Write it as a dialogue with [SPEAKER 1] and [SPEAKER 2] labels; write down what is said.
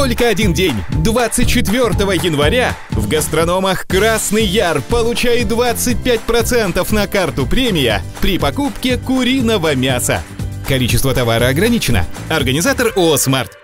[SPEAKER 1] Только один день, 24 января, в гастрономах «Красный Яр» получай 25% на карту премия при покупке куриного мяса. Количество товара ограничено. Организатор ООО «Смарт».